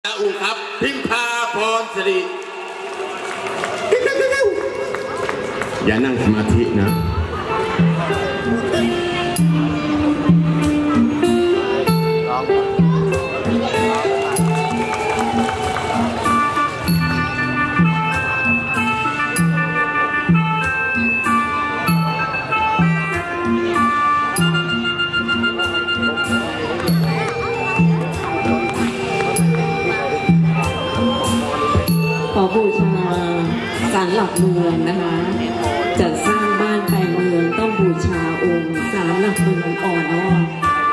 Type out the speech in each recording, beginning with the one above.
อูครับพิมพาพรสิริอย่านั่งสมาธินะขอบูชาศาลหลักเมืองนะคะจะสร้างบ้านไปเมืองต้องบูชาองค์ศาลหลักเมืองอ่อนน้อม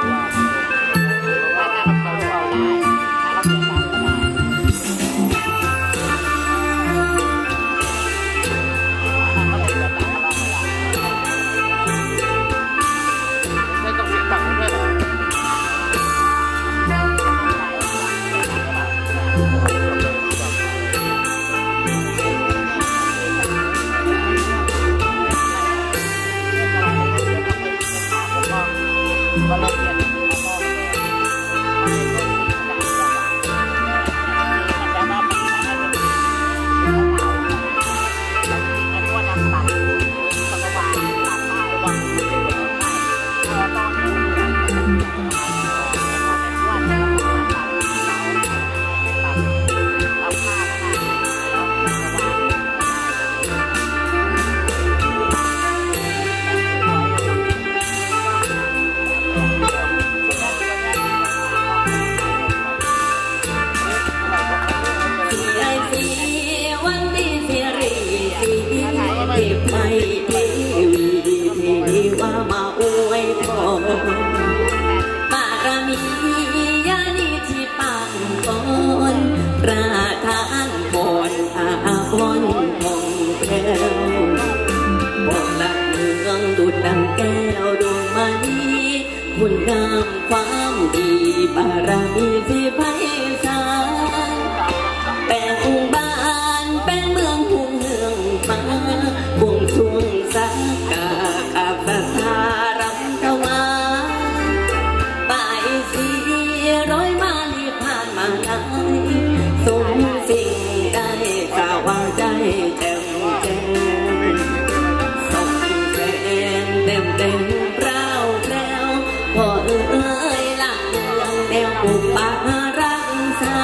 ไม่ทีวีที่ว่ามาอวยพรบารมีญาณิที่ปังก่อนประทานพรอาภรณ์ของแก้วบอกหลักเมืองดุจดังแก้วดวงมณีคุณงามความดีบารมีที่ไพศาลแปลงบ้านเป็นเมืองหุ่งเฮืองฟ้าบวงสรวงสักกาศรัทธารำถวายบ่ายสีร้อยมาลีผ่านมาไหลสมสิ่งได้กล่าวว่าใจแจ่มแจ้งส่งแสงเต็มเปล่าแปลวพอเอ่ยหลักเมืองแนวปลูกป่ารักษา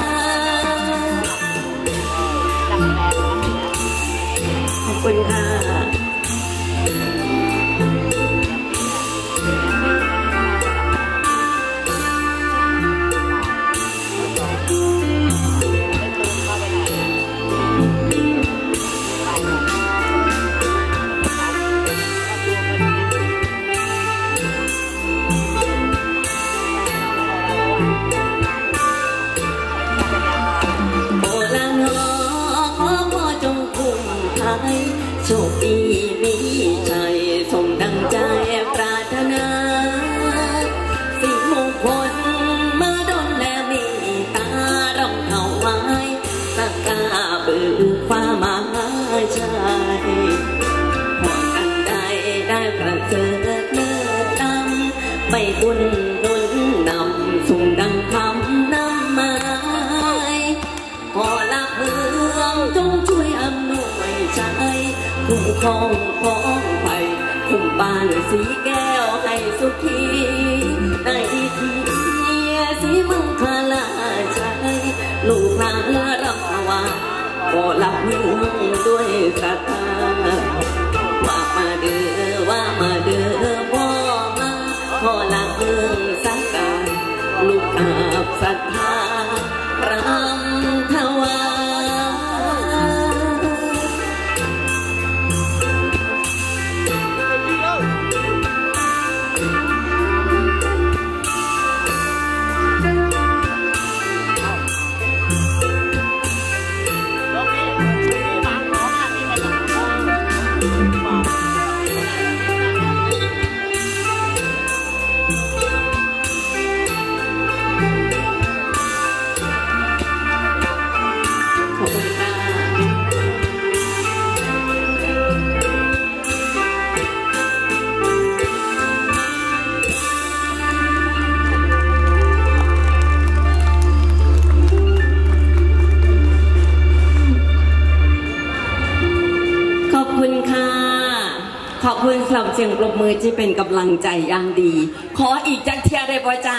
ขอบคุณค่ะโชคดีมีชัยสมดังใจปรารถนาสิ่งมงคลมาดลและมีตาร้องเท่าไว้สักกาบือความมาชัยพอกันได้ประเสริฐเลิศตำไปบุญนุนนำส่งดังคำนำมาขอละเมืองจงช่วยอำนวยใจคุ้มครองของไปคุ้มบ้านสีแก้วให้สุขีได้ทีสีมึงคลาใจลูกหลานรับว่าขอละเมืองด้วยศรัทธาว่ามาเด้อพ่อมาขอละเมืองสักการลูกอาบศรัทธารำถวายคุณสำหรับเสียงปรบมือที่เป็นกำลังใจอย่างดี ขออีกจักเทียได้ป่ะจ้า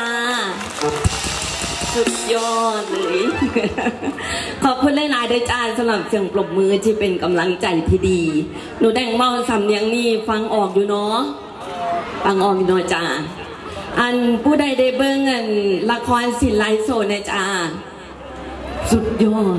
สุดยอดเลย ขอบคุณหลายๆด้วยจ้าสำหรับเสียงปรบมือที่เป็นกำลังใจที่ดีหนูแดงเมาสำเนียงนี่ฟังออกอยู่เนาะฟังออกอยู่เนาะจ้าอันผู้ใดได้เบิ่งอันละครศิลป์ไลฟ์โซนนะจ้าสุดยอด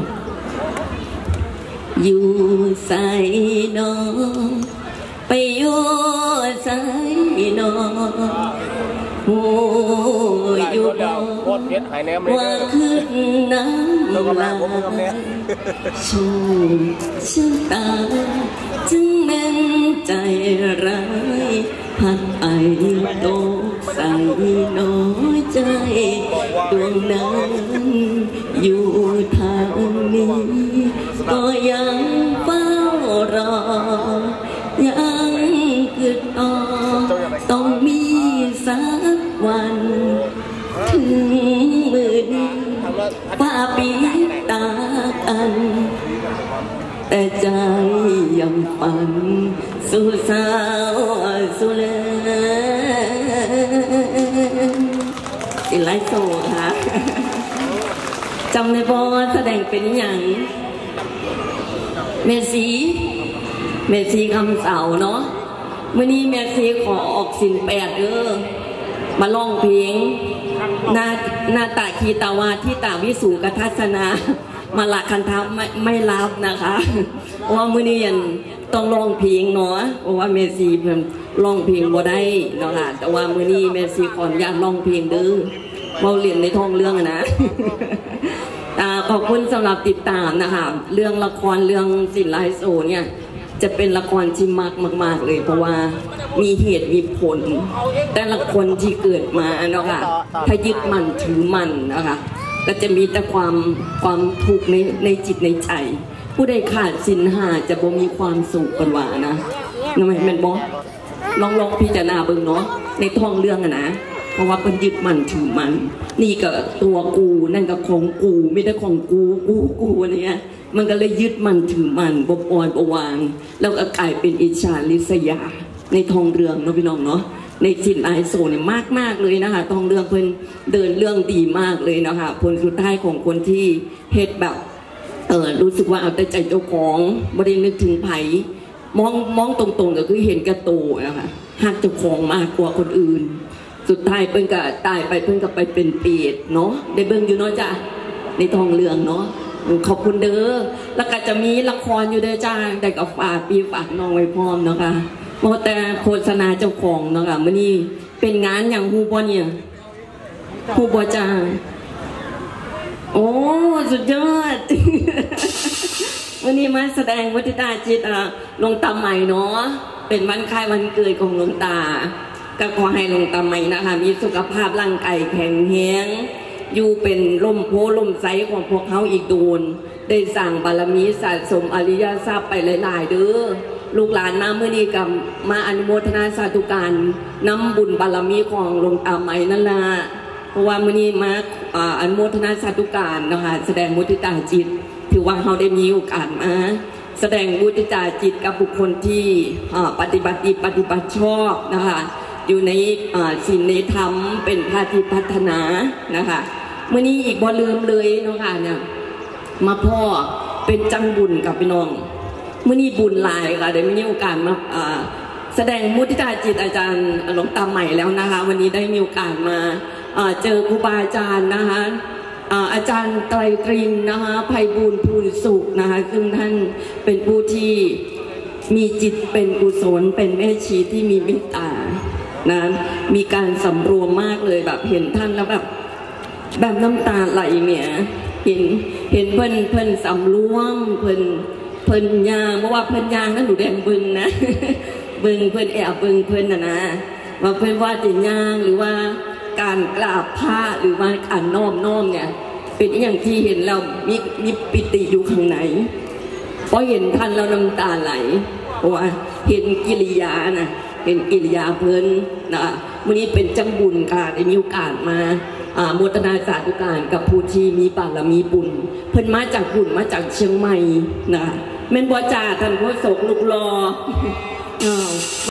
อยู่ใส่นอไปอยู่ใส่นอหูอยู่บ่ว่าขึ้นน้ำลายชูฉันตาจึงแม่นใจร้ายพัดไปตกใส่น้อยใจดวงนั้นอยู่ทางนี้ก็ยังเฝ้ารอยังคิดต่อต้องมีสักวันถึงมือนี้ป้าปิดตากันแต่ใจยังฝันสู่สาวสู่เลสิไลโซค่ะจำในบอแสดงเป็นอย่างเมสีคำเสาเนาะเมื่อนี้เมสีขอออกสิน8มาร้องเพลงนาตาคีตาวาที่ตาวิสูกทัศนามาละคันทับไม่รับนะคะเพราะว่ามื้อนี้ยังต้องร้องเพลงเนาะเพราะว่าเมสีเพิ่นร้องเพลงบ่ได้เนาะค่ะแต่ว่ามื้อนี้เมสีขออนุญาตร้องเพลงเด้อเมาเรียนในท้องเรื่องนะขอบคุณสำหรับติดตามนะคะเรื่องละครเรื่องศิลป์ไลฟ์โซเนี่ยจะเป็นละครที่มากเลยเพราะว่ามีเหตุมีผลแต่ละคนที่เกิดมาเนาะค่ะถ้ายึดมั่นถือมั่นนะคะก็จะมีแต่ความทุกข์ในจิตในใจผู้ใดขาดศีลห้าจะบ่มีความสุขกันว่านะนั่นแม่นบ่ลองพิจารณาเบิ่งเนาะในท้องเรื่องนะเพราะว่าเป็นยึดมั่นถือมั่นนี่ก็ตัวกูนั่นก็ของกูไม่ได้ของกูเนี่ยมันก็เลยยึดมั่นถือมั่นบ่ปล่อยบ่วางแล้วก็กลายเป็นอิจฉาริษยาในท้องเรื่องเนาะพี่น้องเนาะในศิลป์ไลฟ์โซนเนี่ยมากเลยนะคะท้องเรื่องเพิ่นเดินเรื่องดีมากเลยนะคะผลสุดท้ายของคนที่เฮ็ดแบบรู้สึกว่าเอาแต่ใจเจ้าของบ่ได้นึกถึงไผมองตรงๆก็คือเห็นแก่ตัวนะคะหักเจ้าของมากกว่าคนอื่นสุดท้ายเพิ่นก็ตายไปเพิ่นก็ไปเป็นเปรตเนาะได้เบิ่งอยู่เนาะจ้ะในท้องเรื่องเนาะขอบคุณเด้อแล้วก็จะมีละครอยู่เด้อจ้าแต่ก็ฝากน้องไว้พร้อมเนาะค่ะโมแต่โฆษณาเจ้าของเนาะค่ะมื้อนี้เป็นงานอย่างฮู้บ่เนี่ยฮู้บ่จ้าโอ้สุดยอด วันนี้มาแสดงวัฒนธรรมจิตหลวงตาใหม่เนาะเป็นวันคล้ายวันเกิดของหลวงตาก็ขอให้หลวงตาใหม่นะคะมีสุขภาพร่างกายแข็งแรงอยู่เป็นล่มโพล่มไซของพวกเขาอีกโดนได้สั่งบารมีสะสมอริยทรัพย์ไปหลายๆเด้อลูกหลานมาเมื่อนี้กับมาอนุโมทนาสาธุการน้ำบุญบารมีของหลวงตาใหม่นั่นละเพราะว่าเมื่อนี้มาอนุโมทนาสาธุการนะคะแสดงมุทิตาจิตถือว่าเขาได้มีโอกาสมาแสดงมุทิตาจิตกับบุคคลที่ปฏิบัติดีปฏิบัติชอบนะคะอยู่ในศีลในธรรมเป็นพาธิพัฒนานะคะเมื่อนี้อีกบ่ลืมเลยเนาะค่ะเนี่ยมาพ่อเป็นจังบุญกับพี่น้องเมื่อนี้บุญหลายค่ะได้มีโอกาสมาแสดงมุทิตาจิตอาจารย์หลวงตาใหม่แล้วนะคะวันนี้ได้มีโอกาสมาเจอครูบาอาจารย์นะคะอาจารย์ไตรตรินนะคะไพบูลย์ภูลสุขนะคะซึ่งท่านเป็นผู้ที่มีจิตเป็นกุศลเป็นแม่ชีที่มีเมตตานะมีการสำรวมมากเลยแบบเห็นท่านแล้วแบบน้ำตาไหลเนี่ยเห็นเพิ่นสำรวมเพิ่นยางเพราะว่าเพิ่นยางนั้นหนูแดงบึงนะบึงเพิ่นแอบบึงเพิ่นนะว่าเพิ่นว่าจะยางหรือว่าการกราบพระหรือว่าการน้อมเนี่ยเป็นอย่างที่เห็นเรามีปิติอยู่ข้างในเพราะเห็นท่านแล้วน้ำตาไหลเพราะว่าเห็นกิริยานะเป็นกิริยาเพิ่นนะวันนี้เป็นจังบุญการได้มีโอกาสมาโมทนาสาธุการกับผู้ที่มีบารมีบุญเพิ่นมาจากบุญมาจากเชียงใหม่นะแม่นบ่จ่าท่านโฆษกลูกรอ